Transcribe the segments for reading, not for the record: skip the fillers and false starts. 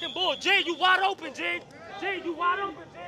fucking ball. G, you wide open, G. G, you wide open, G.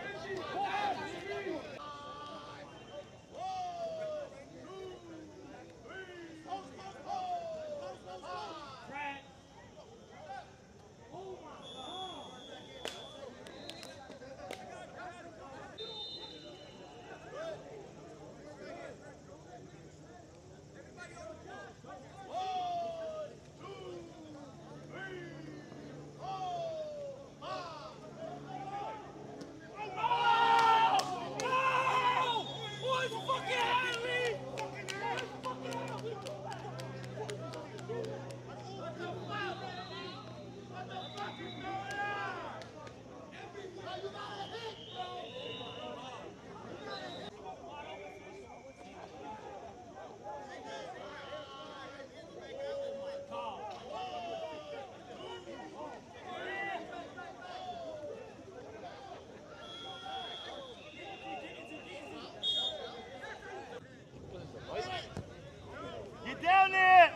Get down there!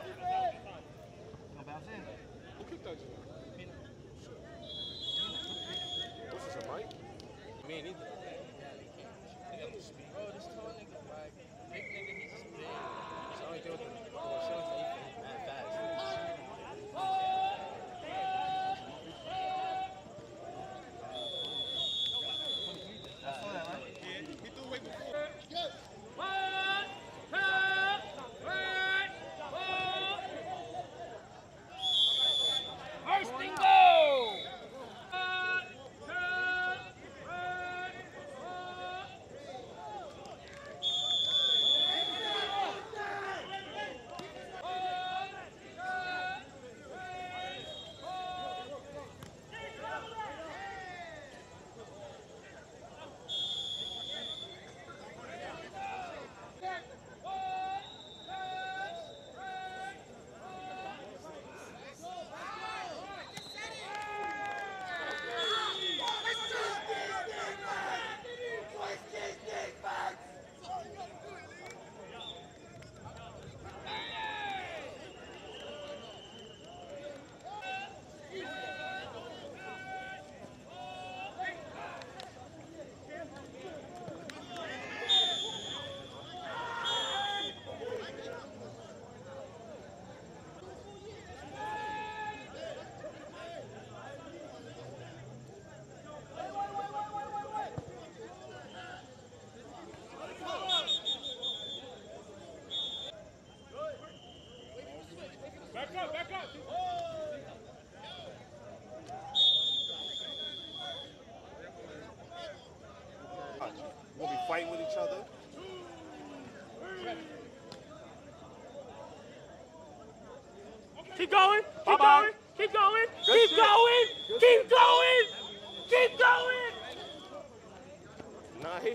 Who kicked that just now? What's this, a mic? Me neither. Bro, this tall nigga, like, big nigga, he's just big. So I don't do it. Well, shit like that, he's mad fast. He threw away before. First and goal! We'll be fighting with each other. Keep going, keep going, keep going, keep going, keep going, keep going! Nice.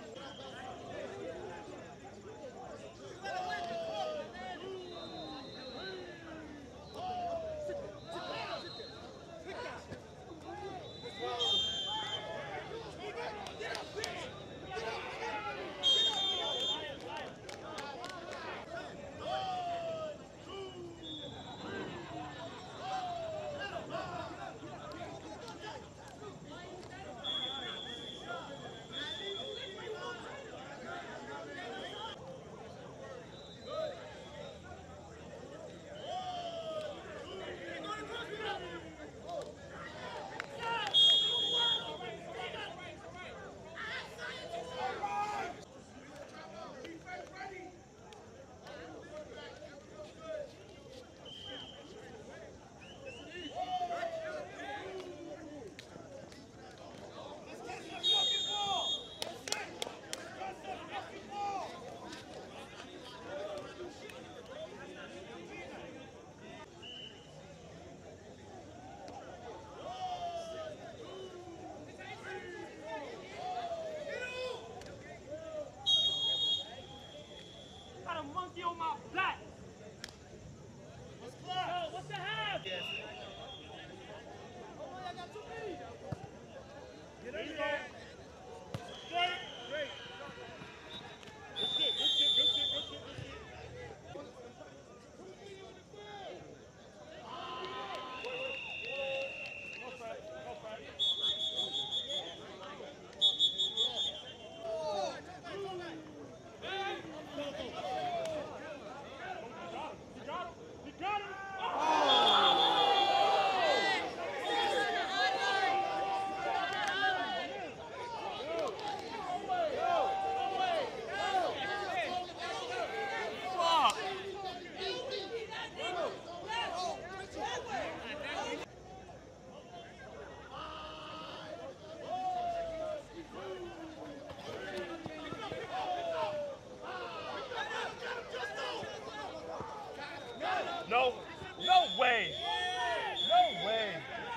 way. No way.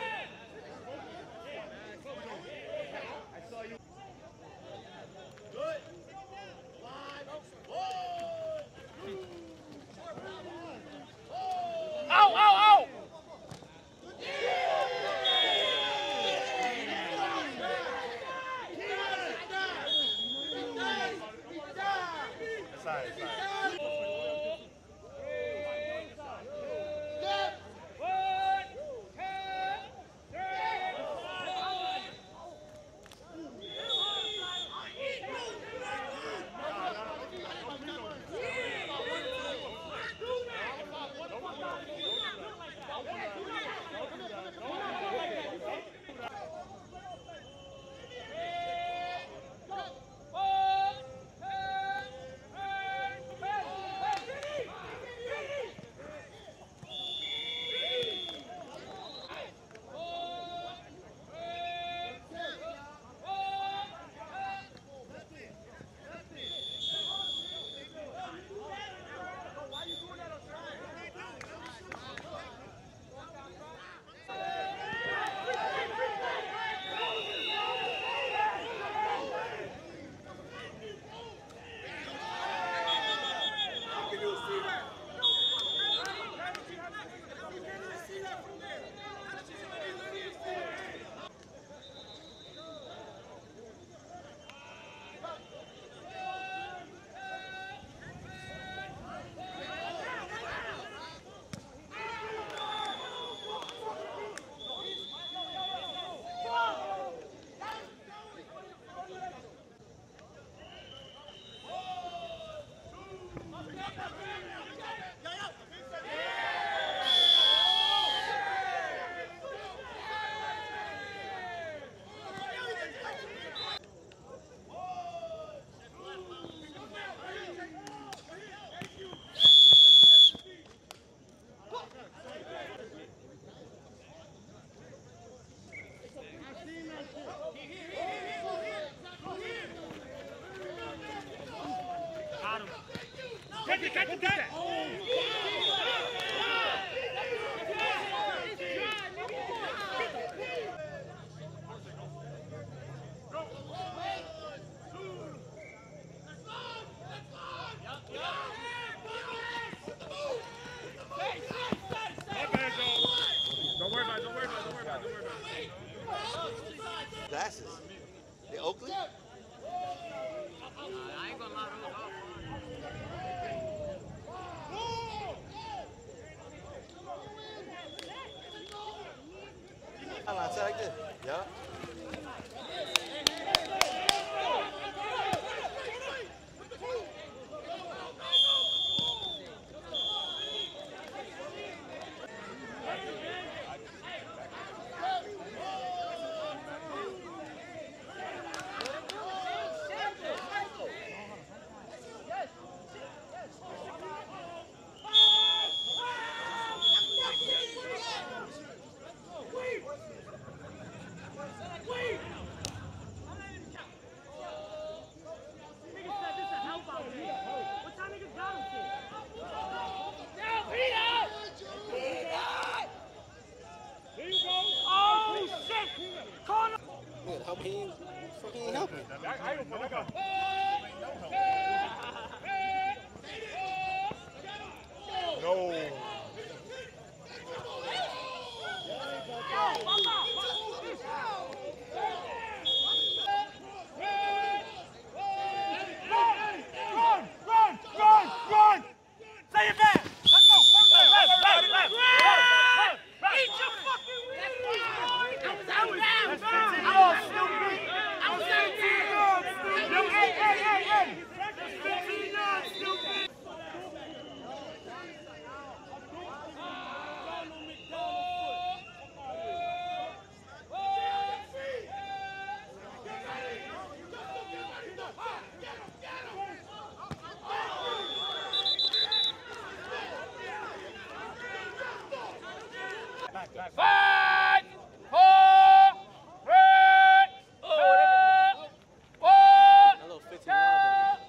Ow, ow, ow! Glasses. The Oakley? I ain't gonna lie, those off. I tagged it. Yeah. Help me. Fucking help me. No. Run! Say it back! Let's go! Left! Eat your fucking wings! Five, four, three, two, one. That little 15-yard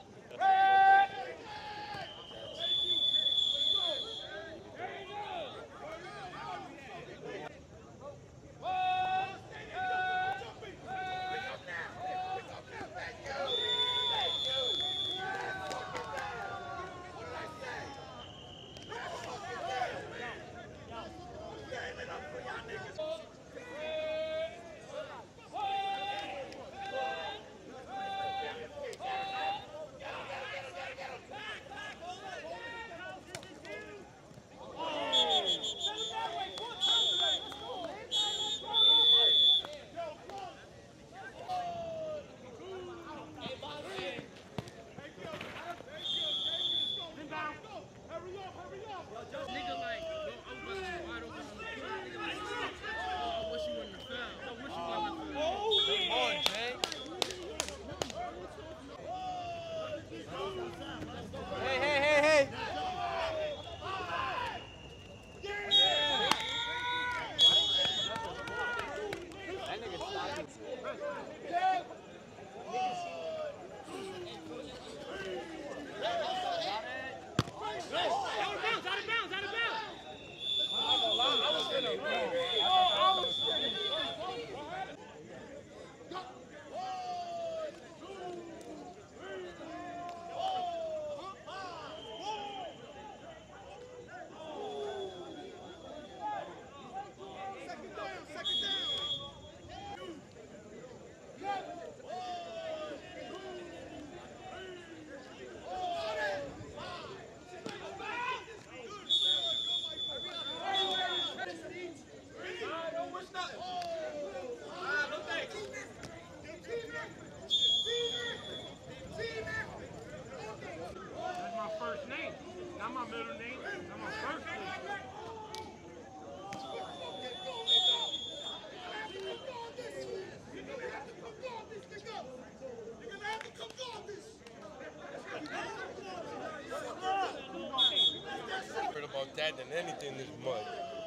anything this month.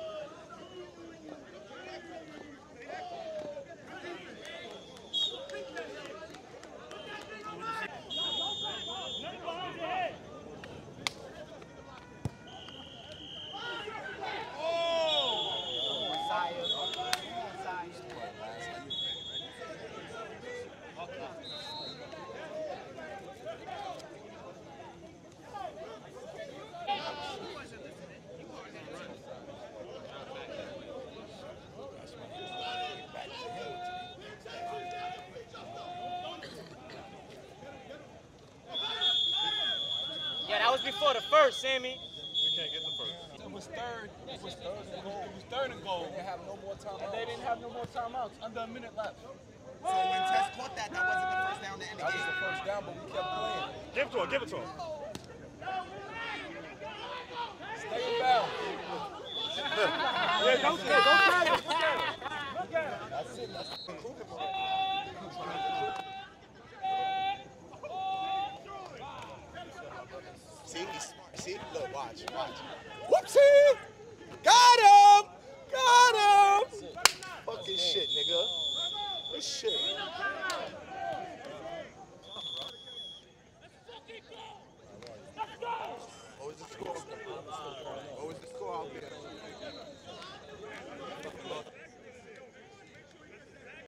Yeah, that was before the first, Sammy. We can't get the first. It was third. It was third and goal. It was third and goal. They didn't have no more timeouts. And they didn't have no more timeouts. Under a minute left. So when Tess caught that, that wasn't the first down to end the That was game. the first down, but we kept playing. Give it to him. Give it to him. Stay in bounds. Yeah, don't tag him. That's it. That's See, he's smart. See, look, watch. Whoopsie! Got him! Got him! Fucking shit, nigga. This shit. What was the score? What was the score out there?